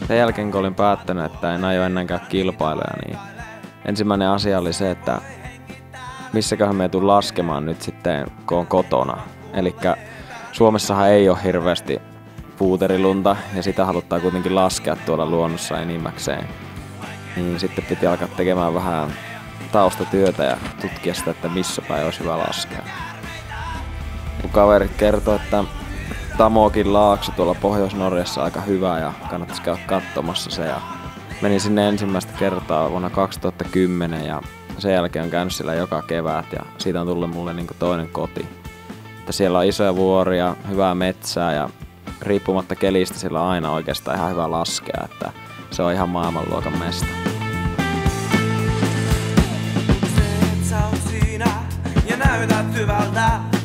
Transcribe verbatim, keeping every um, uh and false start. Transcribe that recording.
sen jälkeen kun olin päättänyt, että en aio ennenkään kilpailuja, niin ensimmäinen asia oli se, että missäköhän me tuun laskemaan nyt sitten, kun on kotona. Elikkä Suomessahan ei ole hirveästi puuterilunta ja sitä haluttaa kuitenkin laskea tuolla luonnossa enimmäkseen. Niin sitten piti alkaa tekemään vähän taustatyötä ja tutkia sitä, että missä päin olisi hyvä laskea. Kun kaverit kertoi, että Tamokin laakso tuolla Pohjois-Norjassa aika hyvä ja kannattaisi käydä katsomassa se. Ja menin sinne ensimmäistä kertaa vuonna kaksituhattakymmenen ja sen jälkeen on käynyt siellä joka kevät ja siitä on tullut mulle niin kuin toinen koti. Että siellä on isoja vuoria, hyvää metsää ja riippumatta kelistä siellä on aina oikeastaan ihan hyvä laskea, että se on ihan maailmanluokan mesta. Se, et sä oot siinä ja näytät hyvältä.